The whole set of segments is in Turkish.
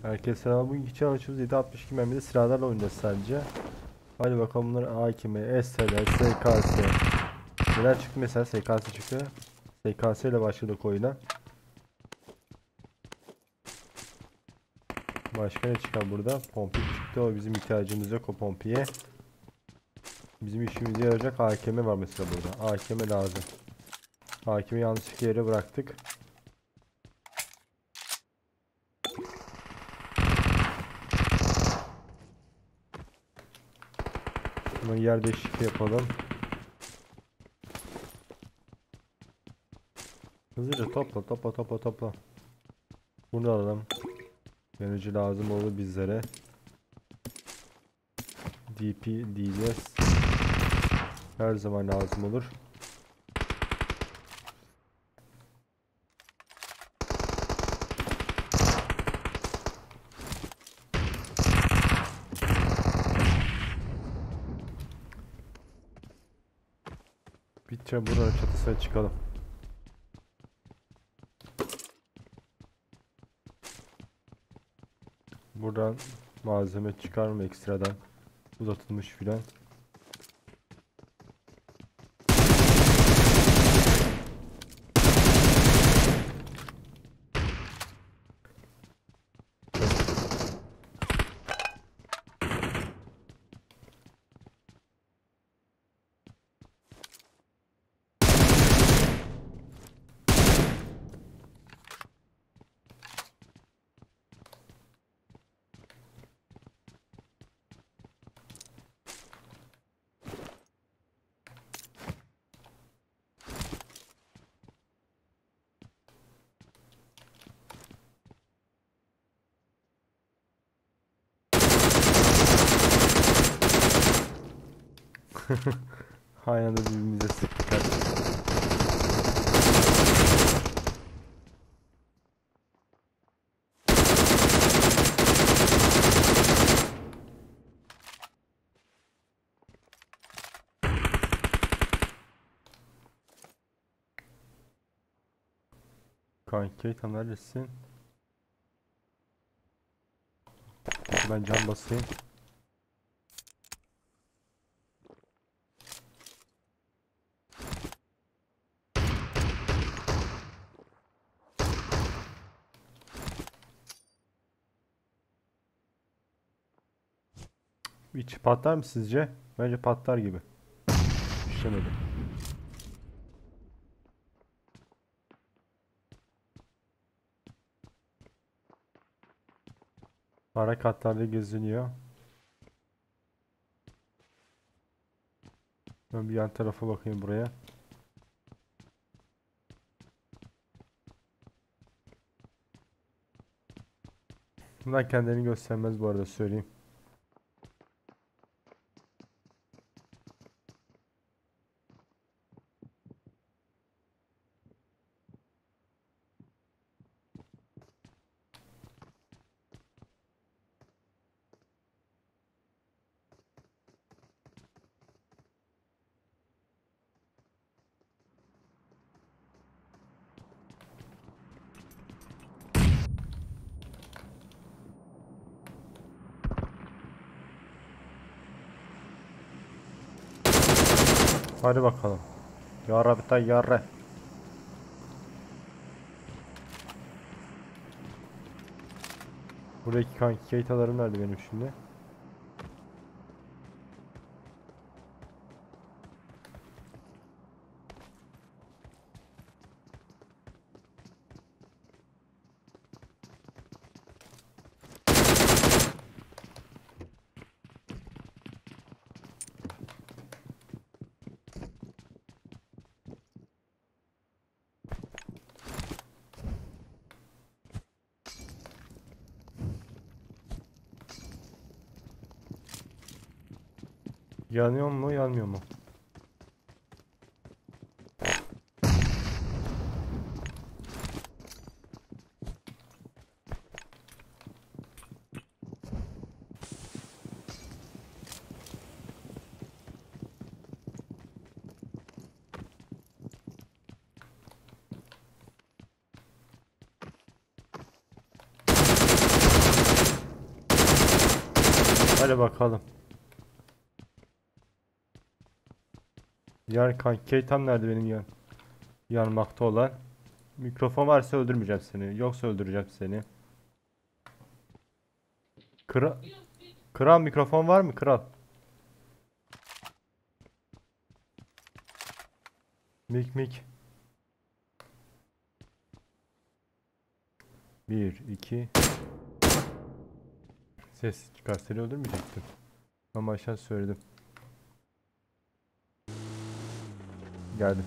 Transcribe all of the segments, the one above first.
Herkese selam. Bugünkü challenge'ımız 7.62 mermide silahlarla oynayacağız sadece. Hadi bakalım bunlar AKM, SLR, SKS. Neler çıktı mesela? SKS çıktı. SKS ile başladık oyuna. Başka ne çıkar burada? Pompik çıktı. O bizim ihtiyacımız yok o pompiye. Bizim işimize yarayacak AKM var mesela burada. AKM lazım. AKM'yi yanlışlıkla yere bıraktık. Bunu yer değişikliği yapalım. Hızlıca topla. Bunu alalım. Yanıcı lazım olur bizlere. DP diyeceğiz. Her zaman lazım olur. Bitçe buranın çatısına çıkalım. Buradan malzeme çıkar mı ekstradan? Uzatılmış filan. Aynı anda birbirimize sıktık. Kanki tam neredesin? Ben can basayım. Hiç patlar mı sizce? Bence patlar gibi. İşlemedi. Ara katlarda geziniyor. Ben bir yan tarafa bakayım buraya. Bunlar kendilerini göstermez bu arada söyleyeyim. Hadi bakalım. Yarra bir tane yarra. Buradaki kanki kayıtalarım nerede benim şimdi? Yanıyor mu yanmıyor mu? Hadi bakalım. Yani kanki tam nerede benim yanmakta olan? Mikrofon varsa öldürmeyeceğim seni. Yoksa öldüreceğim seni. Kral, kral mikrofon var mı kral? Mik. Bir, iki. Ses çıkar, seni öldürmeyecektim. Ama aşağı söyledim. Geldim.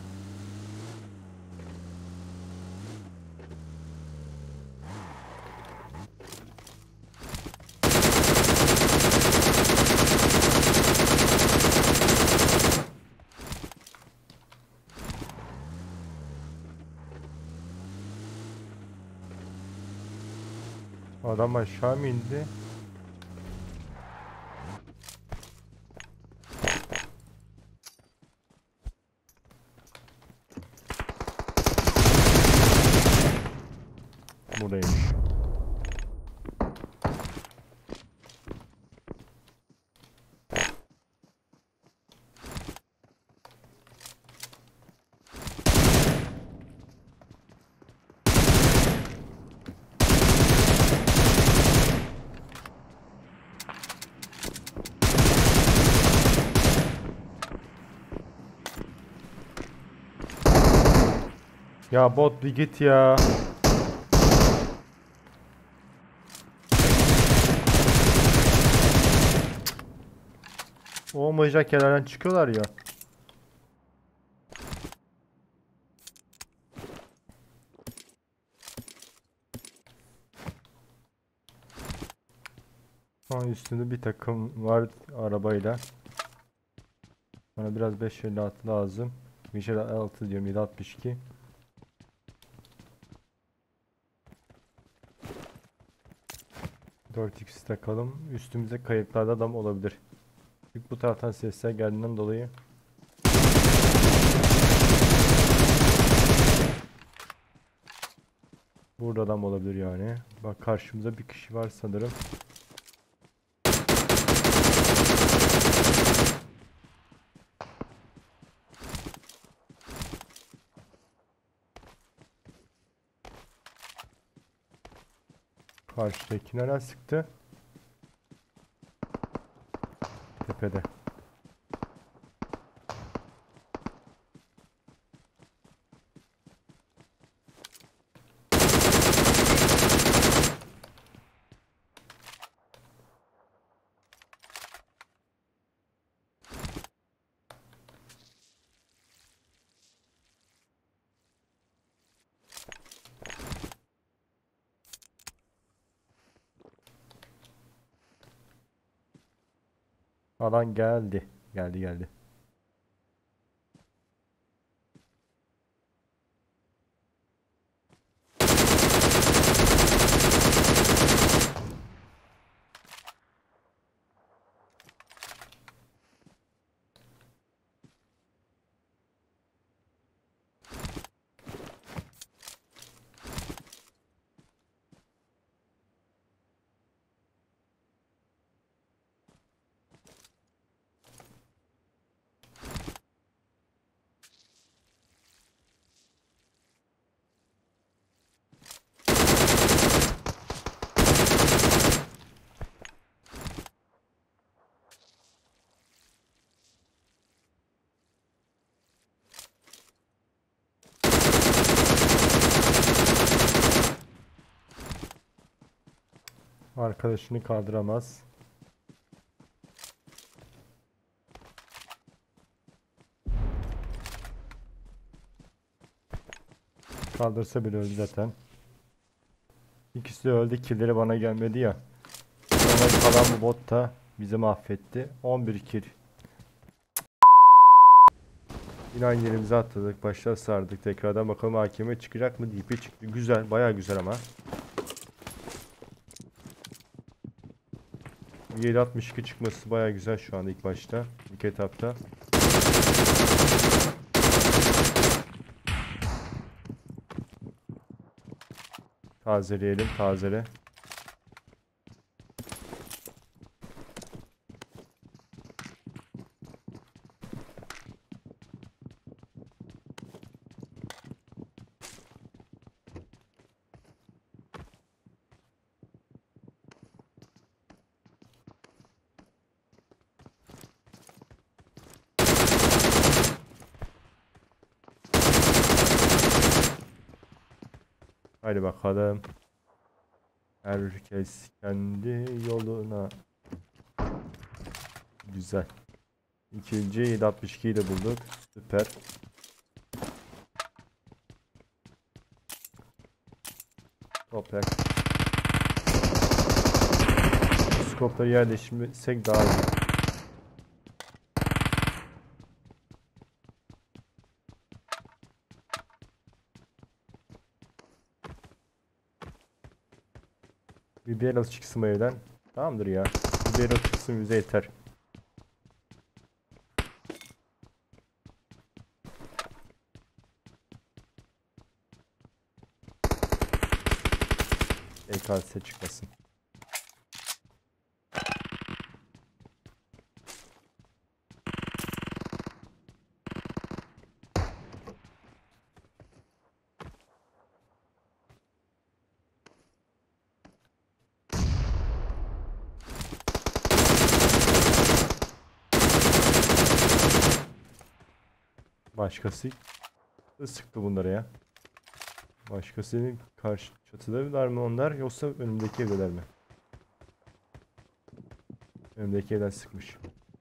Adam aşağı mı indi? Buradaymış. Ya bot bir git ya. Olmayacak yerlerden çıkıyorlar ya. Üstünde bir takım var arabayla. Bana biraz 556 lazım. 556 diyorum, 762. Dört x takalım. Üstümüzde kayıplarda adam olabilir. Çünkü bu taraftan sesler geldiğinden dolayı. Burada adam olabilir yani. Bak karşımıza bir kişi var sanırım. Karşıdaki nereden sıktı? Tepede. Alan geldi. Geldi. Arkadaşını kaldıramaz. Kaldırsa bile öldü zaten. İkisi de öldü. Killleri bana gelmedi ya. Sonra kalan bu bot da bizi mahvetti. 11 kill. Yine aynı yerimize atladık. Başta sardık. Tekrardan bakalım hakeme çıkacak mı? DP çıktı. Güzel. Bayağı güzel ama. 7.62 çıkması bayağı güzel şu anda ilk başta. İlk etapta. Tazeleyelim. Tazele. Hadi bakalım. Herkes kendi yoluna. Güzel. İkinci 7.62'yi de bulduk. Süper. Toprak. Skopları yerleştirsek daha iyi. Bir barrel çıksın bu evden. Tamamdır ya. Bir barrel çıksın bize yeter. EKS çıkmasın. Başkası sıktı bunları ya. Başkasının karşı çatıdalar mı onlar yoksa önümdeki evdeler mi? Önümdeki evden sıkmış.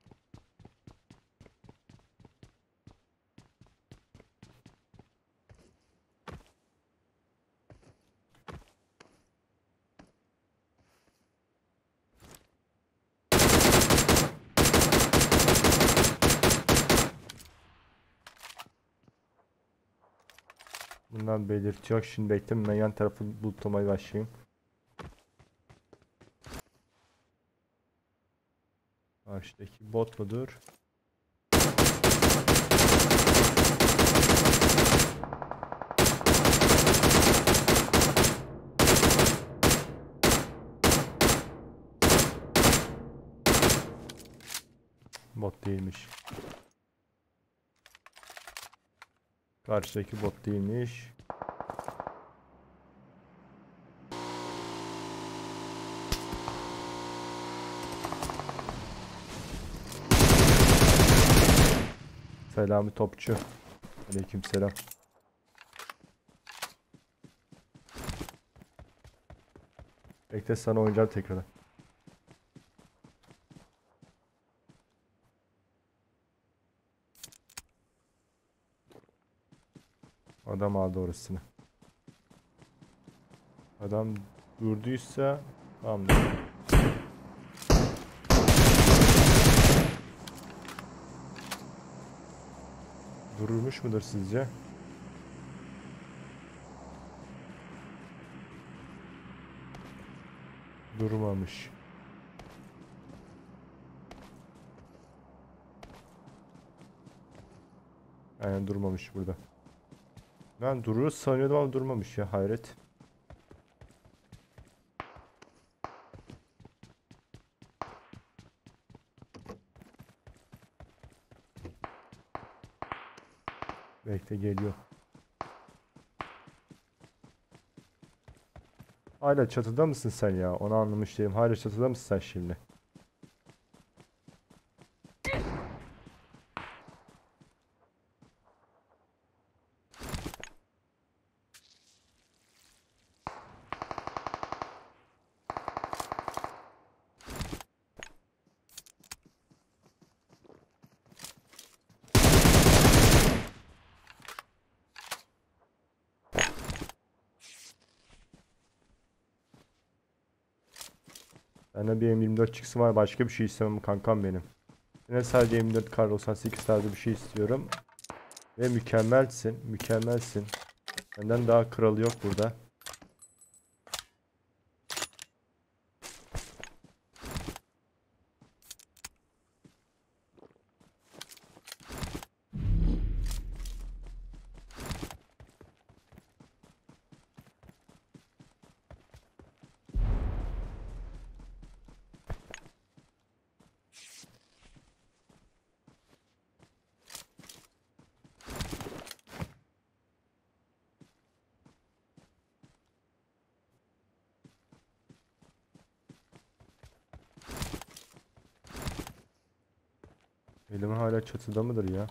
Bundan belirtiyor. Şimdi bekleyin, ben yan tarafı bulutlamaya başlayayım. Karşıdaki bot mudur? Bot değilmiş. Karşıdaki bot değilmiş. Selami topçu. Aleykümselam. Bekle, sana oynayacağım tekrar. Adam aldı orasını. Adam durduysa tamamdır. Durmuş mudur sizce? Durmamış. Aynen durmamış burada. Ben durur sanıyordum ama durmamış ya, hayret. Bekle, geliyor. Hala çatıda mısın sen ya? Onu anlamış değilim. Hala çatıda mısın sen şimdi? Bende bir M24 çıksın var. Başka bir şey istemem kankam benim. Yine sadece M24 kar 98 tarzı bir şey istiyorum. Ve mükemmelsin. Mükemmelsin. Benden daha kralı yok burada. Elim hala çatıda mıdır ya?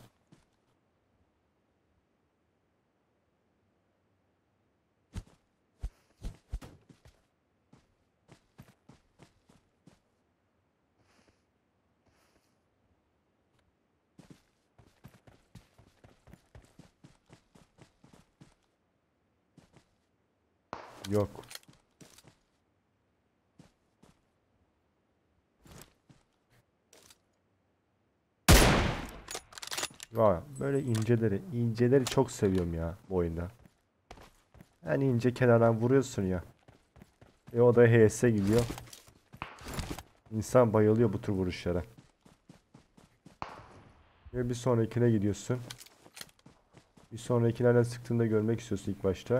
Yok. Vay, böyle inceleri çok seviyorum ya bu oyunda. Yani ince kenardan vuruyorsun ya. O da HS gidiyor. İnsan bayılıyor bu tür vuruşlara. Ve bir sonrakine gidiyorsun. Bir sonrakine nereden sıktığını da görmek istiyorsun ilk başta.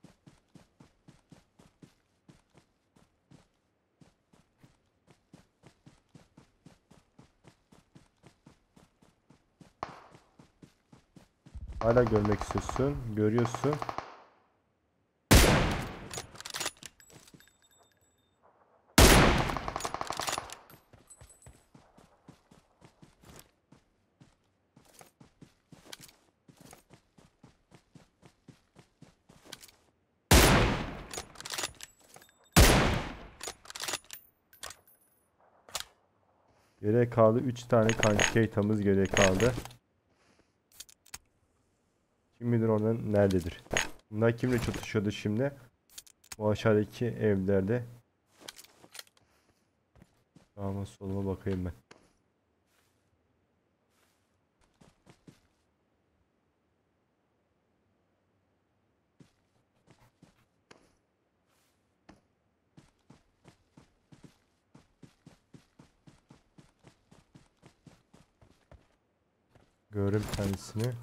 Hala görmek istiyorsun. Görüyorsun. Geriye kaldı 3 tane kankitamız geriye kaldı. Kim bilir onlar nerededir. Bunlar kimle çatışıyordu şimdi? Bu aşağıdaki evlerde. Sağıma soluma bakayım ben. Gördüm kendisini.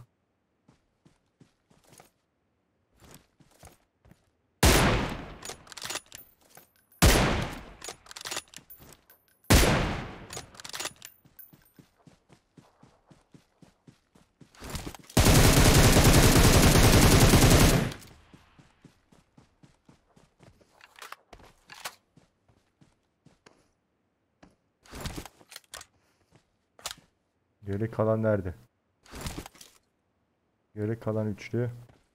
Geri kalan nerede? Geri kalan üçlü.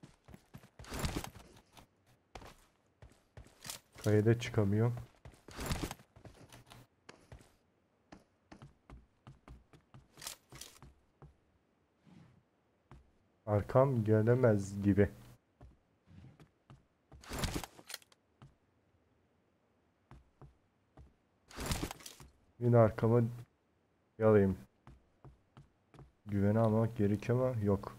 Kayada çıkamıyor. Arkam gelemez gibi. Yine arkamı yalayayım. Güvene almak gerekiyor ama yok.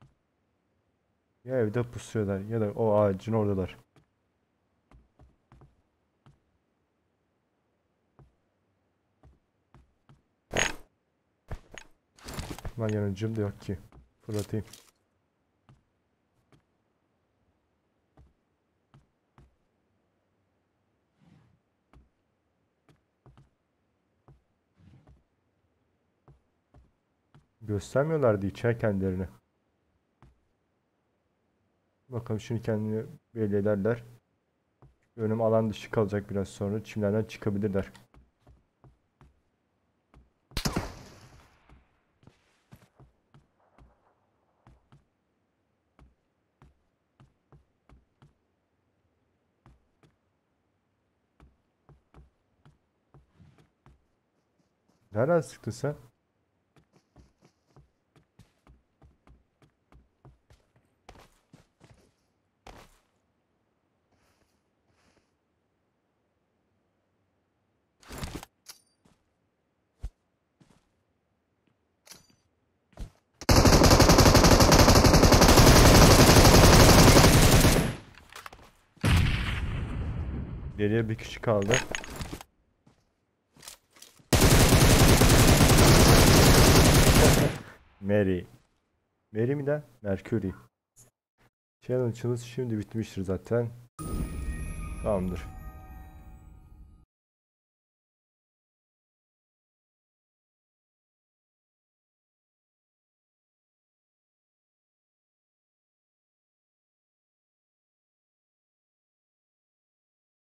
Ya evde pusuyorlar ya da o ağacın oradalar. Lan yanıcım da yok ki. Fırlatayım. Göstermiyorlardı içer kendilerini. Bakalım şimdi kendini belli ederler. Önüm alan dışı kalacak biraz sonra. Çimlerden çıkabilirler. Nereden sıktın sen? Geriye bir kişi kaldı. Mary. Mary mi de? Mercury. Challenge'ımız şimdi bitmiştir zaten. Tamamdır.